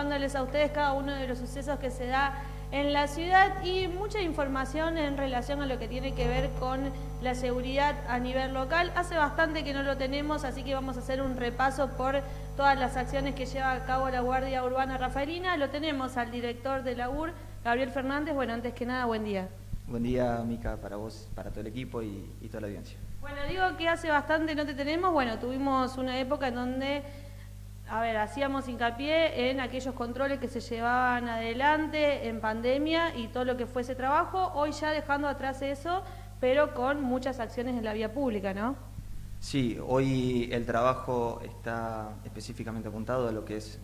contándoles a ustedes cada uno de los sucesos que se da en la ciudad y mucha información en relación a lo que tiene que ver con la seguridad a nivel local. Hace bastante que no lo tenemos, así que vamos a hacer un repaso por todas las acciones que lleva a cabo la Guardia Urbana Rafaelina. Lo tenemos al director de la UR, Gabriel Fernández. Bueno, antes que nada, buen día. Buen día, Mica, para vos, para todo el equipo y toda la audiencia. Bueno, digo que hace bastante no te tenemos. Bueno, tuvimos una época en donde, hacíamos hincapié en aquellos controles que se llevaban adelante en pandemia y todo lo que fue ese trabajo. Hoy ya dejando atrás eso, pero con muchas acciones en la vía pública, ¿no? Sí, hoy el trabajo está específicamente apuntado a lo que es,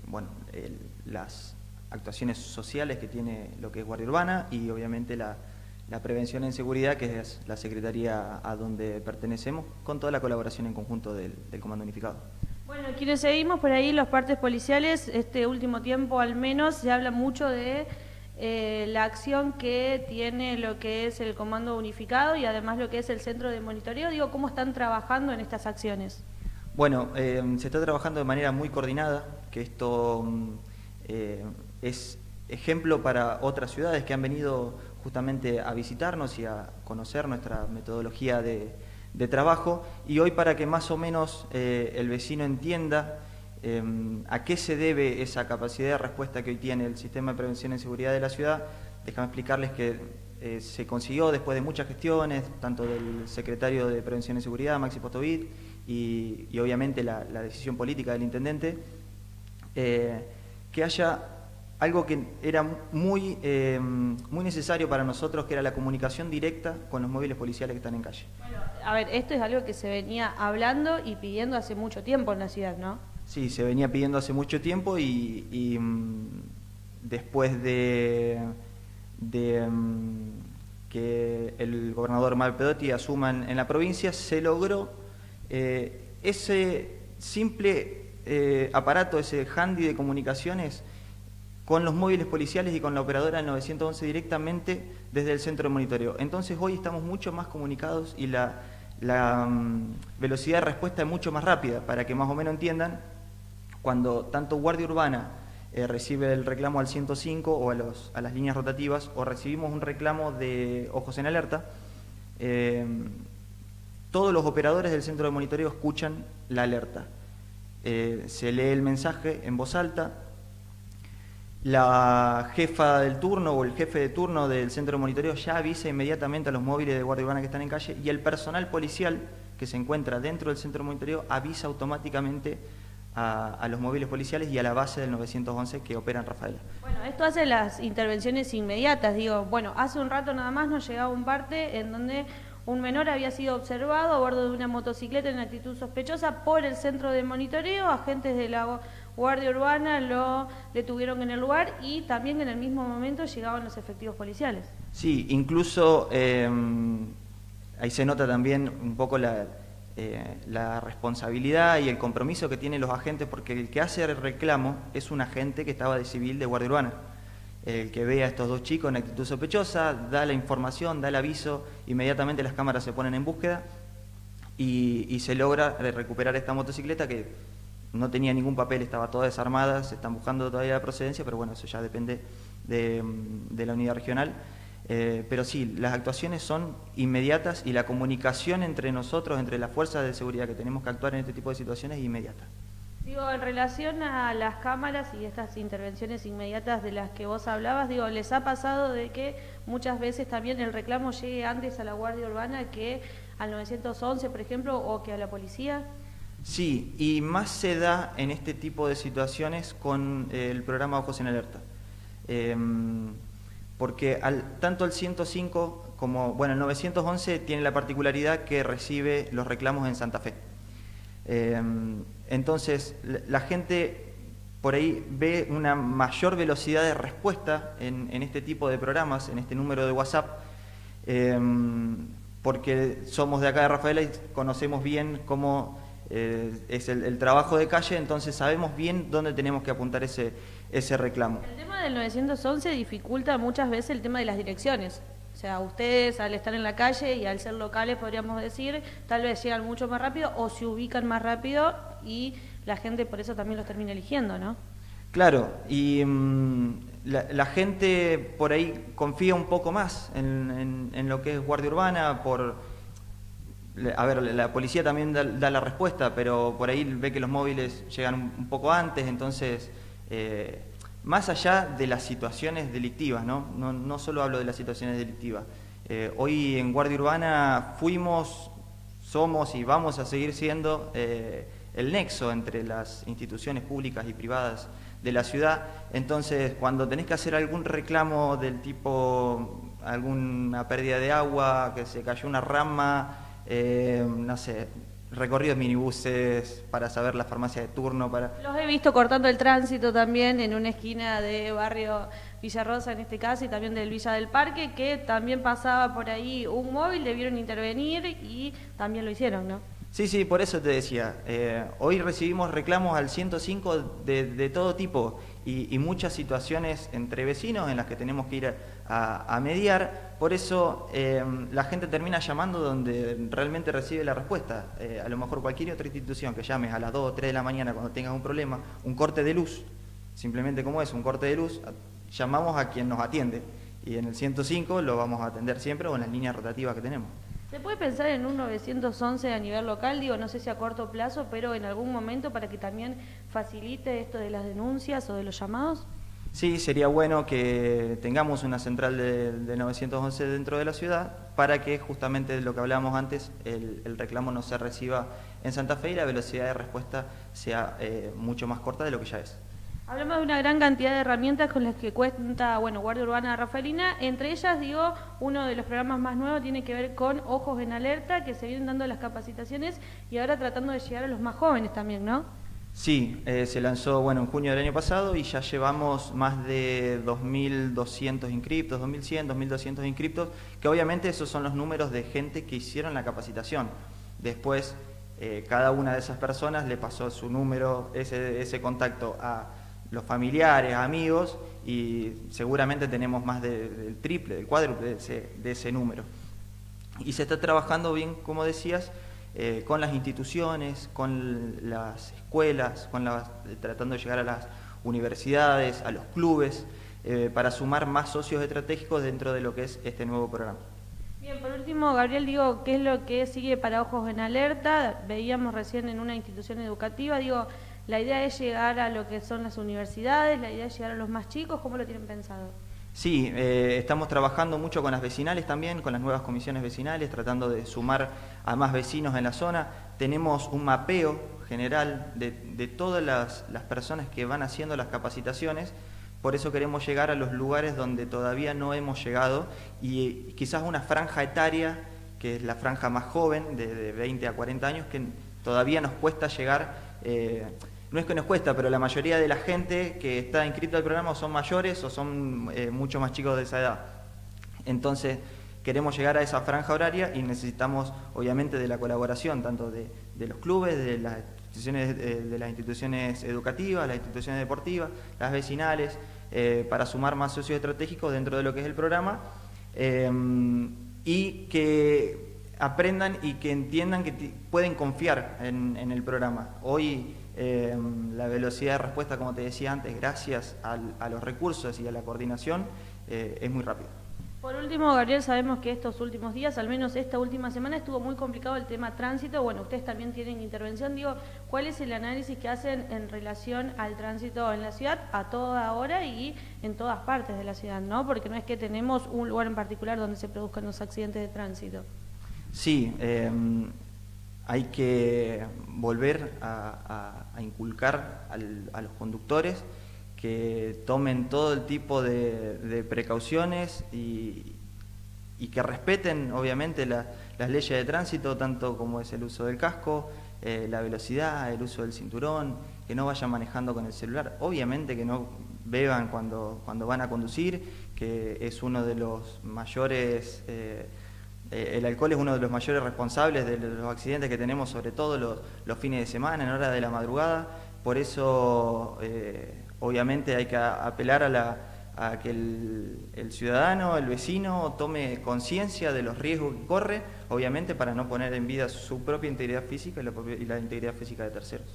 las actuaciones sociales que tiene lo que es Guardia Urbana y obviamente la prevención en seguridad, que es la secretaría a donde pertenecemos, con toda la colaboración en conjunto del Comando Unificado. Bueno, quienes seguimos por ahí los partes policiales, este último tiempo al menos se habla mucho de la acción que tiene lo que es el Comando Unificado y además lo que es el Centro de Monitoreo. Digo, ¿cómo están trabajando en estas acciones? Bueno, se está trabajando de manera muy coordinada, que esto es ejemplo para otras ciudades que han venido justamente a visitarnos y a conocer nuestra metodología de trabajo, y hoy para que más o menos el vecino entienda a qué se debe esa capacidad de respuesta que hoy tiene el sistema de prevención y seguridad de la ciudad, déjame explicarles que se consiguió después de muchas gestiones, tanto del secretario de Prevención y Seguridad, Maxi Postovit, y obviamente la decisión política del intendente, que haya algo que era muy necesario para nosotros, que era la comunicación directa con los móviles policiales que están en calle. Bueno, esto es algo que se venía hablando y pidiendo hace mucho tiempo en la ciudad, ¿no? Sí, se venía pidiendo hace mucho tiempo y después de que el gobernador Mario Pedotti asuma en la provincia, se logró ese simple aparato, ese handy de comunicaciones con los móviles policiales y con la operadora del 911 directamente desde el centro de monitoreo. Entonces hoy estamos mucho más comunicados y la velocidad de respuesta es mucho más rápida, para que más o menos entiendan, cuando tanto Guardia Urbana recibe el reclamo al 105 o a las líneas rotativas, o recibimos un reclamo de ojos en alerta, todos los operadores del centro de monitoreo escuchan la alerta. Se lee el mensaje en voz alta. La jefa del turno o el jefe de turno del centro de monitoreo ya avisa inmediatamente a los móviles de Guardia Urbana que están en calle, y el personal policial que se encuentra dentro del centro de monitoreo avisa automáticamente a los móviles policiales y a la base del 911 que opera en Rafaela. Bueno, esto hace las intervenciones inmediatas. Digo, bueno, hace un rato nada más nos llegaba un parte en donde un menor había sido observado a bordo de una motocicleta en actitud sospechosa por el centro de monitoreo. Agentes de la Guardia Urbana lo detuvieron en el lugar y también en el mismo momento llegaban los efectivos policiales. Sí, incluso ahí se nota también un poco la responsabilidad y el compromiso que tienen los agentes, porque el que hace el reclamo es un agente que estaba de civil de Guardia Urbana. El que ve a estos dos chicos en actitud sospechosa, da la información, da el aviso, inmediatamente las cámaras se ponen en búsqueda y se logra recuperar esta motocicleta que no tenía ningún papel, estaba toda desarmada, se están buscando todavía la procedencia, pero bueno, eso ya depende de la unidad regional. Pero sí, las actuaciones son inmediatas y la comunicación entre nosotros, entre las fuerzas de seguridad que tenemos que actuar en este tipo de situaciones, es inmediata. Digo, en relación a las cámaras y estas intervenciones inmediatas de las que vos hablabas, digo, ¿les ha pasado de que muchas veces también el reclamo llegue antes a la Guardia Urbana que al 911, por ejemplo, o que a la policía? Sí, y más se da en este tipo de situaciones con el programa Ojos en Alerta. Porque tanto el 105 como, el 911 tiene la particularidad que recibe los reclamos en Santa Fe. Entonces, la gente por ahí ve una mayor velocidad de respuesta en este tipo de programas, en este número de WhatsApp, porque somos de acá de Rafaela y conocemos bien cómo es el trabajo de calle, entonces sabemos bien dónde tenemos que apuntar ese reclamo. El tema del 911 dificulta muchas veces el tema de las direcciones. O sea, ustedes al estar en la calle y al ser locales, podríamos decir, tal vez llegan mucho más rápido o se ubican más rápido y la gente por eso también los termina eligiendo, ¿no? Claro, y la gente por ahí confía un poco más en lo que es guardia urbana. A ver, la policía también da la respuesta, pero por ahí ve que los móviles llegan un poco antes, entonces, más allá de las situaciones delictivas, no solo hablo de las situaciones delictivas. Hoy en guardia urbana somos y vamos a seguir siendo el nexo entre las instituciones públicas y privadas de la ciudad. Entonces, cuando tenés que hacer algún reclamo del tipo alguna pérdida de agua, que se cayó una rama, no sé, recorridos minibuses para saber la farmacia de turno, Los he visto cortando el tránsito también en una esquina de barrio Villarrosa en este caso y también del Villa del Parque, que también pasaba por ahí un móvil, debieron intervenir y también lo hicieron, ¿no? Sí, por eso te decía, hoy recibimos reclamos al 105 de todo tipo y muchas situaciones entre vecinos en las que tenemos que ir a mediar, por eso la gente termina llamando donde realmente recibe la respuesta. A lo mejor cualquier otra institución que llames a las 2 o 3 de la mañana cuando tengas un problema, un corte de luz, simplemente como es, un corte de luz, llamamos a quien nos atiende y en el 105 lo vamos a atender siempre o en las líneas rotativas que tenemos. ¿Se puede pensar en un 911 a nivel local? Digo, no sé si a corto plazo, pero en algún momento para que también facilite esto de las denuncias o de los llamados. Sí, sería bueno que tengamos una central de 911 dentro de la ciudad para que justamente lo que hablábamos antes, el reclamo no se reciba en Santa Fe y la velocidad de respuesta sea mucho más corta de lo que ya es. Hablamos de una gran cantidad de herramientas con las que cuenta, Guardia Urbana Rafaelina. Entre ellas, digo, uno de los programas más nuevos tiene que ver con Ojos en Alerta, que se vienen dando las capacitaciones y ahora tratando de llegar a los más jóvenes también, ¿no? Sí, se lanzó en junio del año pasado y ya llevamos más de 2.200 inscriptos, 2.100, 2.200 inscriptos, que obviamente esos son los números de gente que hicieron la capacitación. Después, cada una de esas personas le pasó su número, ese contacto a los familiares, amigos, y seguramente tenemos más del triple, del cuádruple de ese número. Y se está trabajando bien, como decías, con las instituciones, con las escuelas, tratando de llegar a las universidades, a los clubes, para sumar más socios estratégicos dentro de lo que es este nuevo programa. Bien, por último, Gabriel, digo, ¿qué es lo que sigue para Ojos en Alerta? Veíamos recién en una institución educativa, digo, la idea es llegar a lo que son las universidades, la idea es llegar a los más chicos, ¿cómo lo tienen pensado? Sí, estamos trabajando mucho con las vecinales también, con las nuevas comisiones vecinales, tratando de sumar a más vecinos en la zona. Tenemos un mapeo general de todas las personas que van haciendo las capacitaciones, por eso queremos llegar a los lugares donde todavía no hemos llegado y quizás una franja etaria, que es la franja más joven, de 20 a 40 años, que todavía nos cuesta llegar. No es que nos cuesta, pero la mayoría de la gente que está inscrita al programa son mayores o son mucho más chicos de esa edad. Entonces, queremos llegar a esa franja horaria y necesitamos, obviamente, de la colaboración tanto de los clubes, de las instituciones educativas, las instituciones deportivas, las vecinales, para sumar más socios estratégicos dentro de lo que es el programa y que aprendan y que entiendan que pueden confiar en el programa. Hoy la velocidad de respuesta, como te decía antes, gracias a los recursos y a la coordinación, es muy rápida. Por último, Gabriel, sabemos que estos últimos días, al menos esta última semana, estuvo muy complicado el tema tránsito. Bueno, ustedes también tienen intervención. Digo, ¿cuál es el análisis que hacen en relación al tránsito en la ciudad a toda hora y en todas partes de la ciudad, ¿no? Porque no es que tenemos un lugar en particular donde se produzcan los accidentes de tránsito. Sí, hay que volver a inculcar a los conductores que tomen todo el tipo de precauciones y que respeten obviamente las leyes de tránsito, tanto como es el uso del casco, la velocidad, el uso del cinturón, que no vayan manejando con el celular, obviamente que no beban cuando van a conducir, que es uno de los mayores... el alcohol es uno de los mayores responsables de los accidentes que tenemos, sobre todo los fines de semana, en hora de la madrugada. Por eso, obviamente, hay que apelar a que el ciudadano, el vecino, tome conciencia de los riesgos que corre, obviamente para no poner en vida su propia integridad física y la integridad física de terceros.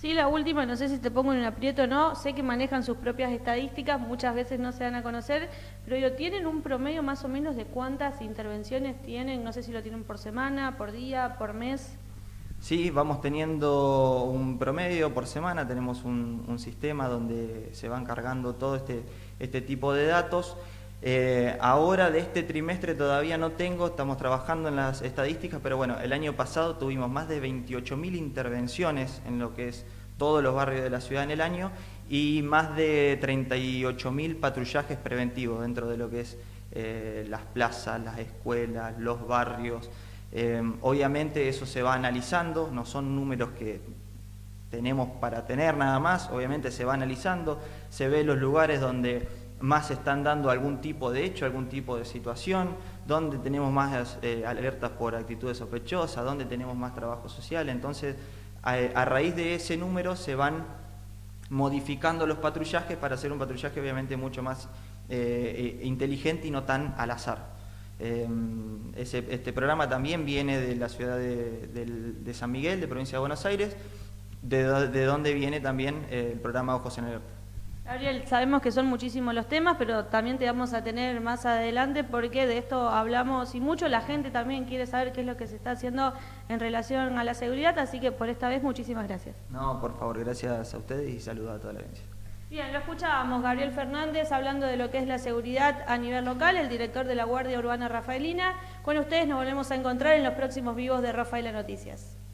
Sí, la última, no sé si te pongo en un aprieto o no, sé que manejan sus propias estadísticas, muchas veces no se dan a conocer, pero ¿tienen un promedio más o menos de cuántas intervenciones tienen? No sé si lo tienen por semana, por día, por mes. Sí, vamos teniendo un promedio por semana, tenemos un sistema donde se van cargando todo este tipo de datos. Ahora de este trimestre todavía no tengo, estamos trabajando en las estadísticas, pero bueno, el año pasado tuvimos más de 28.000 intervenciones en lo que es todos los barrios de la ciudad en el año y más de 38.000 patrullajes preventivos dentro de lo que es las plazas, las escuelas, los barrios. Obviamente eso se va analizando, no son números que tenemos para tener nada más, obviamente se va analizando, se ve los lugares donde más están dando algún tipo de hecho, algún tipo de situación, donde tenemos más alertas por actitudes sospechosas, donde tenemos más trabajo social. Entonces, a raíz de ese número se van modificando los patrullajes para hacer un patrullaje obviamente mucho más inteligente y no tan al azar. Este programa también viene de la ciudad de San Miguel, de provincia de Buenos Aires, de donde viene también el programa Ojos en Alerta. Gabriel, sabemos que son muchísimos los temas, pero también te vamos a tener más adelante porque de esto hablamos y mucho la gente también quiere saber qué es lo que se está haciendo en relación a la seguridad, así que por esta vez muchísimas gracias. No, por favor, gracias a ustedes y saludos a toda la audiencia. Bien, lo escuchábamos, Gabriel Fernández hablando de lo que es la seguridad a nivel local, el director de la Guardia Urbana Rafaelina. Con ustedes nos volvemos a encontrar en los próximos vivos de Rafaela Noticias.